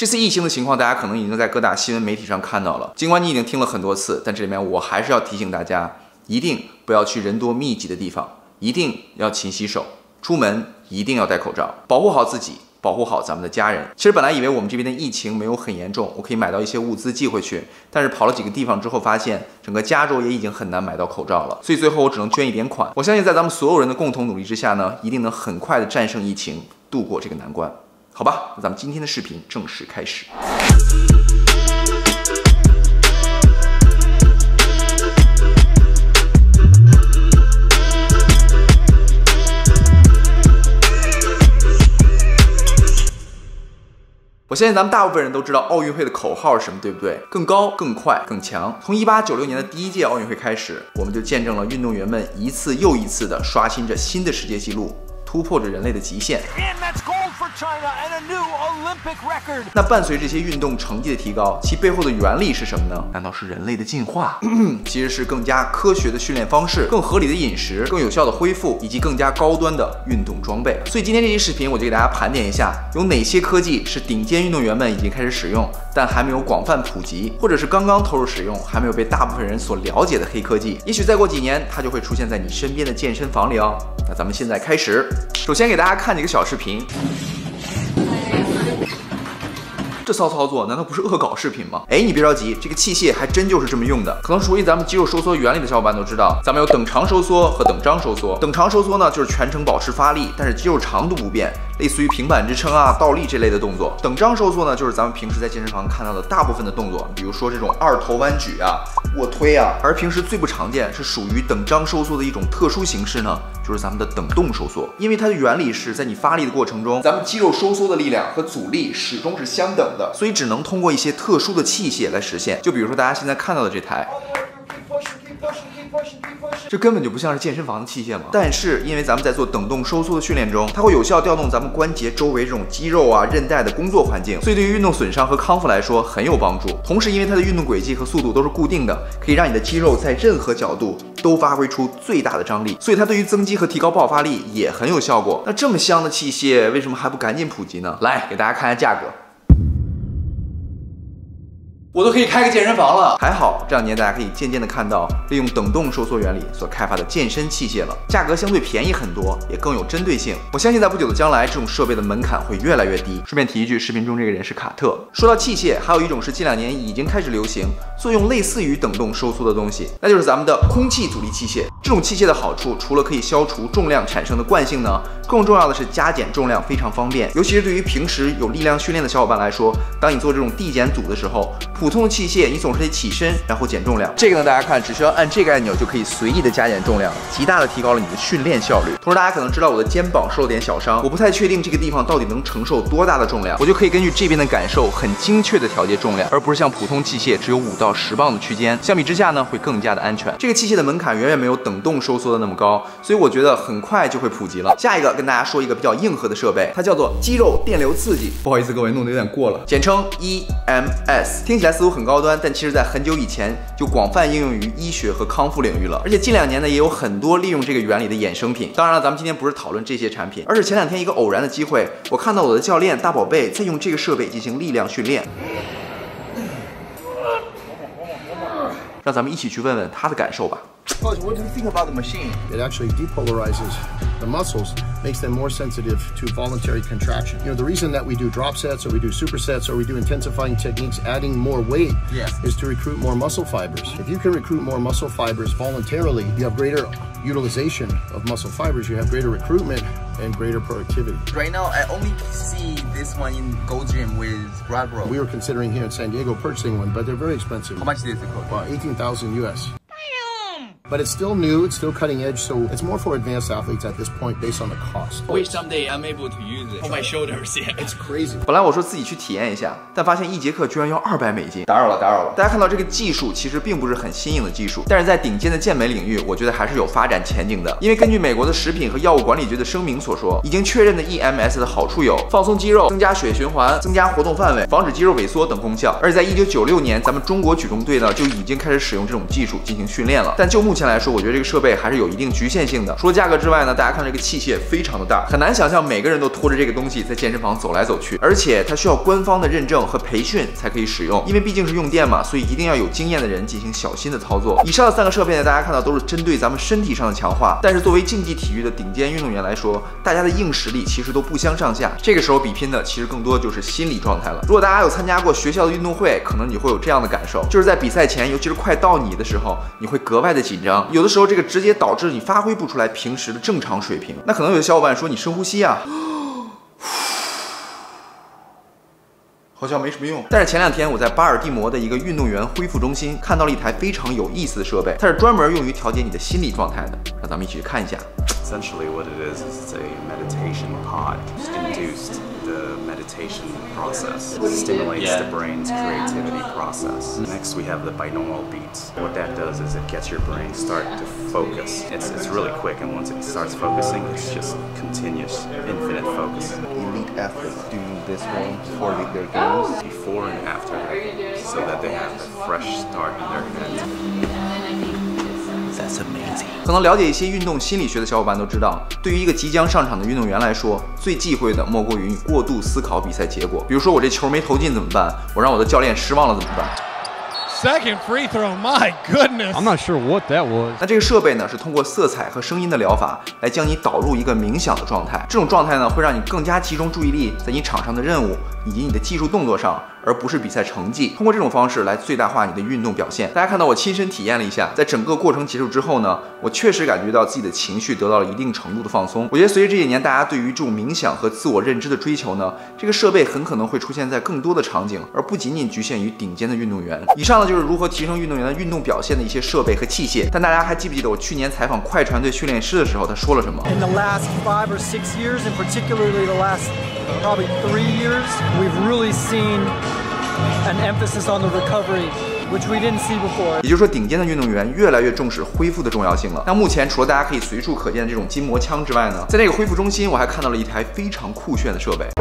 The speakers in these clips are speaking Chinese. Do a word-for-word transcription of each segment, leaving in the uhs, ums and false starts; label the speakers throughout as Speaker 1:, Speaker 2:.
Speaker 1: 这次疫情的情况，大家可能已经在各大新闻媒体上看到了。尽管你已经听了很多次，但这里面我还是要提醒大家，一定不要去人多密集的地方，一定要勤洗手，出门一定要戴口罩，保护好自己，保护好咱们的家人。其实本来以为我们这边的疫情没有很严重，我可以买到一些物资寄回去，但是跑了几个地方之后，发现整个加州也已经很难买到口罩了，所以最后我只能捐一点款。我相信在咱们所有人的共同努力之下呢，一定能很快的战胜疫情，度过这个难关。好吧，那咱们今天的视频正式开始。我相信咱们大部分人都知道奥运会的口号是什么，对不对？更高、更快、更强。从一八九六年的第一届奥运会开始，我们就见证了运动员们一次又一次的刷新着新的世界纪录，突破着人类的极限。那伴随这些运动成绩的提高，其背后的原理是什么呢？难道是人类的进化？其实是更加科学的训练方式、更合理的饮食、更有效的恢复，以及更加高端的运动装备。所以今天这期视频，我就给大家盘点一下，有哪些科技是顶尖运动员们已经开始使用，但还没有广泛普及，或者是刚刚投入使用，还没有被大部分人所了解的黑科技。也许再过几年，它就会出现在你身边的健身房里哦。那咱们现在开始，首先给大家看几个小视频。这骚操作难道不是恶搞视频吗？哎，你别着急，这个器械还真就是这么用的。可能熟悉咱们肌肉收缩原理的小伙伴都知道，咱们有等长收缩和等张收缩。等长收缩呢，就是全程保持发力，但是肌肉长度不变，类似于平板支撑啊、倒立这类的动作。等张收缩呢，就是咱们平时在健身房看到的大部分的动作，比如说这种二头弯举啊、卧推啊。而平时最不常见，是属于等张收缩的一种特殊形式呢，就是咱们的等动收缩。因为它的原理是在你发力的过程中，咱们肌肉收缩的力量和阻力始终是相等的，所以只能通过一些特殊的器械来实现。就比如说大家现在看到的这台，这根本就不像是健身房的器械嘛。但是因为咱们在做等动收缩的训练中，它会有效调动咱们关节周围这种肌肉啊、韧带的工作环境，所以对于运动损伤和康复来说很有帮助。同时因为它的运动轨迹和速度都是固定的，可以让你的肌肉在任何角度都发挥出最大的张力，所以它对于增肌和提高爆发力也很有效果。那这么香的器械为什么还不赶紧普及呢？来给大家看一下价格。我都可以开个健身房了。还好这两年大家可以渐渐的看到利用等动收缩原理所开发的健身器械了，价格相对便宜很多，也更有针对性。我相信在不久的将来，这种设备的门槛会越来越低。顺便提一句，视频中这个人是卡特。说到器械，还有一种是近两年已经开始流行，作用类似于等动收缩的东西，那就是咱们的空气阻力器械。这种器械的好处，除了可以消除重量产生的惯性呢，更重要的是加减重量非常方便，尤其是对于平时有力量训练的小伙伴来说，当你做这种递减组的时候，普通的器械你总是得起身然后减重量。这个呢，大家看，只需要按这个按钮就可以随意的加减重量，极大的提高了你的训练效率。同时大家可能知道我的肩膀受了点小伤，我不太确定这个地方到底能承受多大的重量，我就可以根据这边的感受很精确的调节重量，而不是像普通器械只有五到十磅的区间。相比之下呢，会更加的安全。这个器械的门槛远远没有等动收缩的那么高，所以我觉得很快就会普及了。下一个跟大家说一个比较硬核的设备，它叫做肌肉电流刺激。不好意思各位，弄得有点过了，简称 E M S。听起来似乎很高端，但其实在很久以前就广泛应用于医学和康复领域了。而且近两年呢，也有很多利用这个原理的衍生品。当然了，咱们今天不是讨论这些产品，而是前两天一个偶然的机会，我看到我的教练大宝贝在用这个设备进行力量训练。让咱们一起去问问他的感受吧。
Speaker 2: Coach, what do you think about the machine?
Speaker 3: It actually depolarizes the muscles, makes them more sensitive to voluntary contraction. You know, the reason that we do drop sets or we do supersets or we do intensifying techniques, adding more weight,
Speaker 2: yeah.
Speaker 3: is to recruit more muscle fibers. If you can recruit more muscle fibers voluntarily, you have greater utilization of muscle fibers, you have greater recruitment and greater productivity.
Speaker 2: Right now, I only see this one in Gold Gym with Brad Bro.
Speaker 3: We were considering here in San Diego purchasing one, but they're very expensive.
Speaker 2: How much is it cost?
Speaker 3: Well, eighteen thousand U S. But it's still new, it's still cutting edge, so it's more for advanced athletes at this point based on the cost.
Speaker 4: I wish someday I'm able to use it for my shoulders. Yeah.
Speaker 3: It's crazy.
Speaker 1: 本来我说自己去体验一下，但发现一节课居然要二百美金，打扰了，打扰了。大家看到这个技术其实并不是很新颖的技术，但是在顶尖的健美领域，我觉得还是有发展前景的。因为根据美国的食品和药物管理局的声明所说，已经确认的 E M S 的好处有放松肌肉、增加血液循环、增加活动范围、防止肌肉萎缩等功效。而且在一九九六年，咱们中国举重队呢就已经开始使用这种技术进行训练了。但就目前前来说，我觉得这个设备还是有一定局限性的。除了价格之外呢，大家看这个器械非常的大，很难想象每个人都拖着这个东西在健身房走来走去，而且它需要官方的认证和培训才可以使用，因为毕竟是用电嘛，所以一定要有经验的人进行小心的操作。以上的三个设备呢，大家看到都是针对咱们身体上的强化，但是作为竞技体育的顶尖运动员来说，大家的硬实力其实都不相上下。这个时候比拼的其实更多就是心理状态了。如果大家有参加过学校的运动会，可能你会有这样的感受，就是在比赛前，尤其是快到你的时候，你会格外的紧张，有的时候这个直接导致你发挥不出来平时的正常水平。那可能有的小伙伴说你深呼吸啊，好像没什么用。但是前两天我在巴尔的摩的一个运动员恢复中心看到了一台非常有意思的设备，它是专门用于调节你的心理状态的，让咱们一起去看一下。
Speaker 5: Essentially, what it is is a meditation pod induced. The meditation process stimulates the brain's creativity process. Next, we have the binaural beats. What that does is it gets your brain start to focus. It's it's really quick, and once it starts focusing, it's just continuous, infinite focus.
Speaker 6: Elite athletes do this one before their games,
Speaker 5: before and after, so that they have a fresh start in their head.That's amazing.
Speaker 1: 可能了解一些运动心理学的小伙伴都知道，对于一个即将上场的运动员来说，最忌讳的莫过于你过度思考比赛结果。比如说我这球没投进怎么办？我让我的教练失望了怎么办？
Speaker 7: Second free throw, my goodness.
Speaker 8: I'm not sure what that was.
Speaker 1: 那这个设备呢，是通过色彩和声音的疗法来将你导入一个冥想的状态。这种状态呢，会让你更加集中注意力在你场上的任务以及你的技术动作上，而不是比赛成绩。通过这种方式来最大化你的运动表现。大家看到我亲身体验了一下，在整个过程结束之后呢，我确实感觉到自己的情绪得到了一定程度的放松。我觉得随着这几年大家对于这种冥想和自我认知的追求呢，这个设备很可能会出现在更多的场景，而不仅仅局限于顶尖的运动员。以上呢就是如何提升运动员的运动表现的一些设备和器械。但大家还记不记得我去年采访快船队训练师的时候，他说了什么
Speaker 9: ？In the last five or six years, and particularly the last probably three years, we've really seen an emphasis on the recovery, which we didn't see before.
Speaker 1: 也就是说，顶尖的运动员越来越重视恢复的重要性了。那目前除了大家可以随处可见的这种筋膜枪之外呢，在这个恢复中心，我还看到了一台非常酷炫的设备。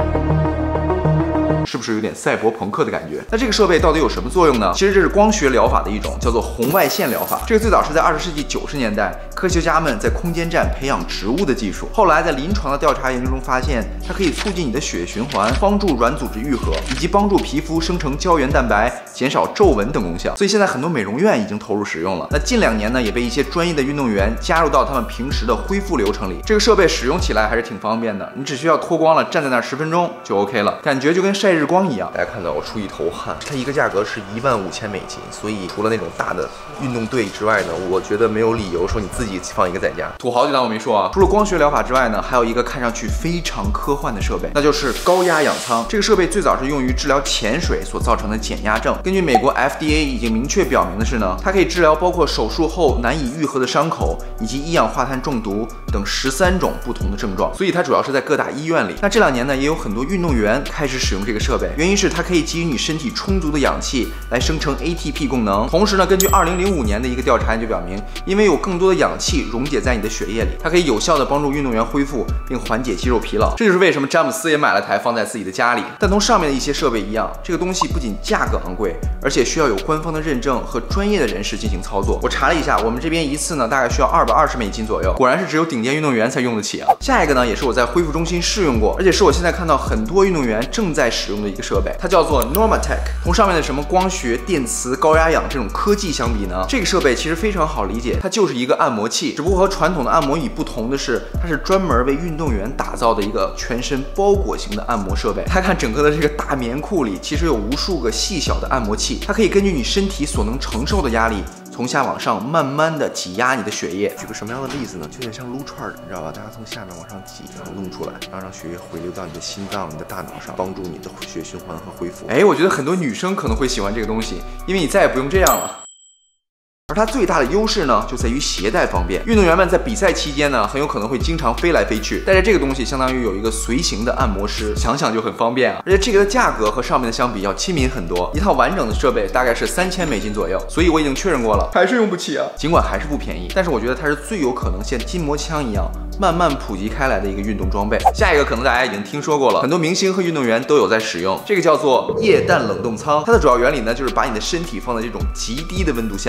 Speaker 1: 是不是有点赛博朋克的感觉？那这个设备到底有什么作用呢？其实这是光学疗法的一种，叫做红外线疗法。这个最早是在二十世纪九十年代，科学家们在空间站培养植物的技术。后来在临床的调查研究中发现，它可以促进你的血液循环，帮助软组织愈合，以及帮助皮肤生成胶原蛋白，减少皱纹等功效。所以现在很多美容院已经投入使用了。那近两年呢，也被一些专业的运动员加入到他们平时的恢复流程里。这个设备使用起来还是挺方便的，你只需要脱光了站在那儿十分钟就 OK 了，感觉就跟晒日光一样。
Speaker 6: 大家看到我出一头汗，它一个价格是一万五千美金，所以除了那种大的运动队之外呢，我觉得没有理由说你自己放一个在家。
Speaker 1: 土豪就当我没说啊。除了光学疗法之外呢，还有一个看上去非常科幻的设备，那就是高压氧舱。这个设备最早是用于治疗潜水所造成的减压症。根据美国 F D A 已经明确表明的是呢，它可以治疗包括手术后难以愈合的伤口以及一氧化碳中毒等十三种不同的症状。所以它主要是在各大医院里。那这两年呢，也有很多运动员开始使用这个设备，原因是它可以给予你身体充足的氧气来生成 A T P 功能。同时呢，根据二零零五年的一个调查研究表明，因为有更多的氧气溶解在你的血液里，它可以有效的帮助运动员恢复并缓解肌肉疲劳。这就是为什么詹姆斯也买了台放在自己的家里。但同上面的一些设备一样，这个东西不仅价格昂贵，而且需要有官方的认证和专业的人士进行操作。我查了一下，我们这边一次呢大概需要二百二十美金左右，果然是只有顶尖运动员才用得起啊。下一个呢，也是我在恢复中心试用过，而且是我现在看到很多运动员正在使用的一个设备，它叫做 Normatec。同上面的什么光学、电磁、高压氧这种科技相比呢，这个设备其实非常好理解，它就是一个按摩器，只不过和传统的按摩椅不同的是，它是专门为运动员打造的一个全身包裹型的按摩设备。大家看整个的这个大棉裤里，其实有无数个细小的按摩器，它可以根据你身体所能承受的压力，从下往上慢慢的挤压你的血液。
Speaker 6: 举个什么样的例子呢？就有点像撸串儿，你知道吧？大家从下面往上挤，然后弄出来，然后让血液回流到你的心脏、你的大脑上，帮助你的血液循环和恢复。
Speaker 1: 哎，我觉得很多女生可能会喜欢这个东西，因为你再也不用这样了。而它最大的优势呢，就在于携带方便。运动员们在比赛期间呢，很有可能会经常飞来飞去，带着这个东西，相当于有一个随行的按摩师，想想就很方便啊。而且这个的价格和上面的相比要亲民很多，一套完整的设备大概是三千美金左右，所以我已经确认过了，还是用不起啊。尽管还是不便宜，但是我觉得它是最有可能像筋膜枪一样慢慢普及开来的一个运动装备。下一个可能大家已经听说过了，很多明星和运动员都有在使用，这个叫做液氮冷冻舱。它的主要原理呢，就是把你的身体放在这种极低的温度下，大概是零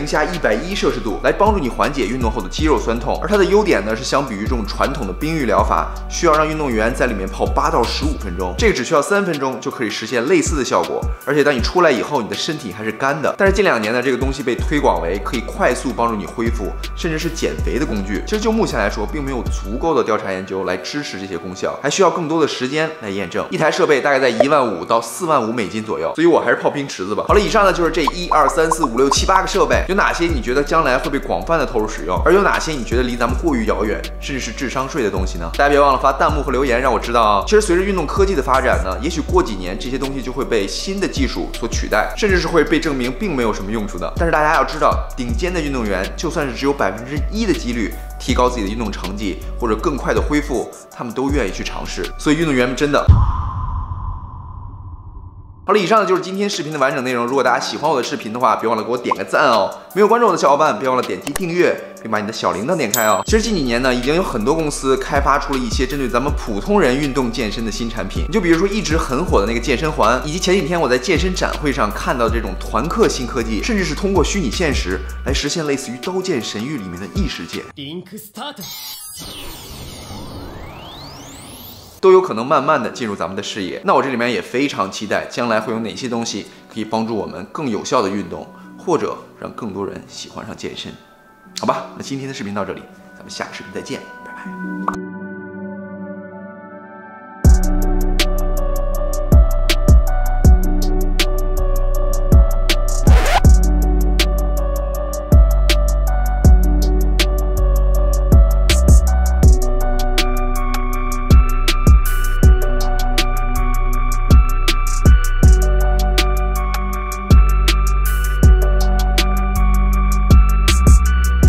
Speaker 1: 零下一百一摄氏度，来帮助你缓解运动后的肌肉酸痛。而它的优点呢是相比于这种传统的冰浴疗法，需要让运动员在里面泡八到十五分钟，这个只需要三分钟就可以实现类似的效果。而且当你出来以后，你的身体还是干的。但是近两年呢，这个东西被推广为可以快速帮助你恢复，甚至是减肥的工具。其实就目前来说，并没有足够的调查研究来支持这些功效，还需要更多的时间来验证。一台设备大概在一万五到四万五美金左右，所以我还是泡冰池子吧。好了，以上呢就是这一二三四五六七八个设备，有哪些你觉得将来会被广泛的投入使用，而有哪些你觉得离咱们过于遥远，甚至是智商税的东西呢？大家别忘了发弹幕和留言让我知道啊。其实随着运动科技的发展呢，也许过几年这些东西就会被新的技术所取代，甚至是会被证明并没有什么用处的。但是大家要知道，顶尖的运动员就算是只有百分之一的几率提高自己的运动成绩或者更快的恢复，他们都愿意去尝试。所以运动员们真的。好了，以上呢就是今天视频的完整内容。如果大家喜欢我的视频的话，别忘了给我点个赞哦。没有关注我的小伙伴，别忘了点击订阅，并把你的小铃铛点开哦。其实近几年呢，已经有很多公司开发出了一些针对咱们普通人运动健身的新产品。你就比如说一直很火的那个健身环，以及前几天我在健身展会上看到这种团课新科技，甚至是通过虚拟现实来实现类似于《刀剑神域》里面的异世界。都有可能慢慢的进入咱们的视野。那我这里面也非常期待将来会有哪些东西可以帮助我们更有效的运动，或者让更多人喜欢上健身。好吧，那今天的视频到这里，咱们下个视频再见，拜拜。